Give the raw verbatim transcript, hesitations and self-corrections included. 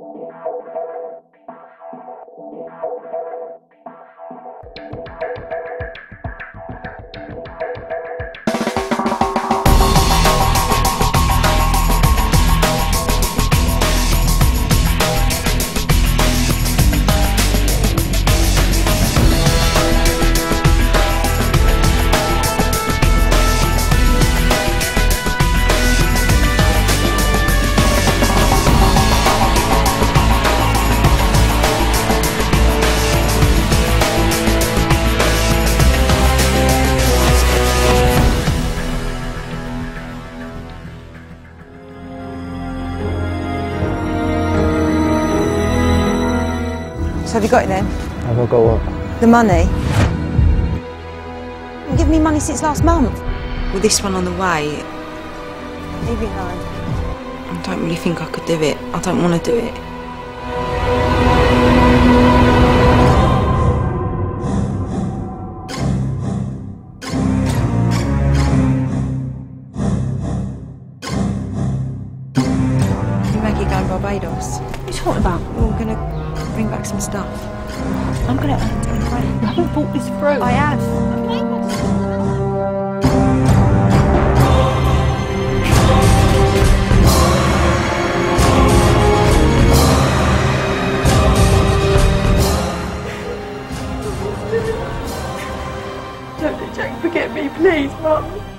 So have you got it then? Have I got what? The money? You haven't given me money since last month. With this one on the way. Leave it alone. I don't really think I could do it. I don't want to do it. Maggie going Barbados. What are you talking about? We're going to bring back some stuff. I'm going to earn it anyway. You haven't thought this through. I have. Don't let Jack forget me, please, Mum.